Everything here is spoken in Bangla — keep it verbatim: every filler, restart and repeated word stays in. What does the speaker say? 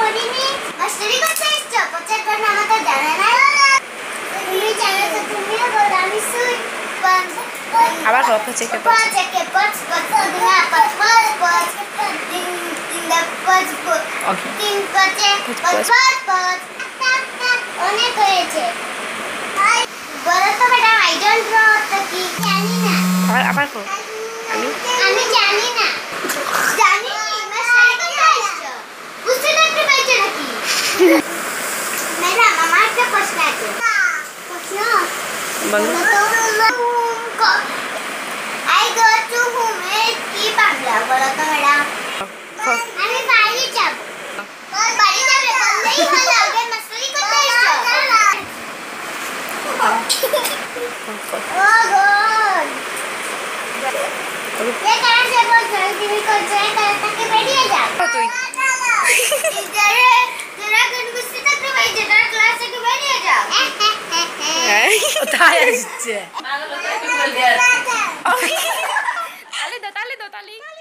করিনি মাস্টারি করতে এসছো পচার কোন আমাদের জানা না তুমি জানো তো তুমিও বল আমি শুই আবার কো পচে কে পচ পচে কে পচ পচ দিনা পচ পচ পচ দিন দিন দা পচ পচ ওকে দিন পচে পচ পচ পচ অনেক হয়েছে বলো তো ম্যাডাম আই ডোন্ট নো তো কি জানি না আবার আবার কো আমি আমি জানি না জানি মাস্টারি করতে এসছো বুঝতে দেখতে পাইছো নাকি ম্যাডাম আমার একটা প্রশ্ন আছে প্রশ্ন বলো আই গো টু হোম এ কি বাংলা বলো তো ম্যাডাম আমি বাড়ি যাব বাড়ি যাবে বললেই হলো আগে মাস্টারি করতে এসছো ও গড ये कारण से बोल रही थी भी कोई जॉइन करता के बैठिए जा তুই जरा जरा गुस्से तक तो भाई जरा क्लास से के बैठिए जा কোথায় আসছে তালে দাও তালে দাও তালে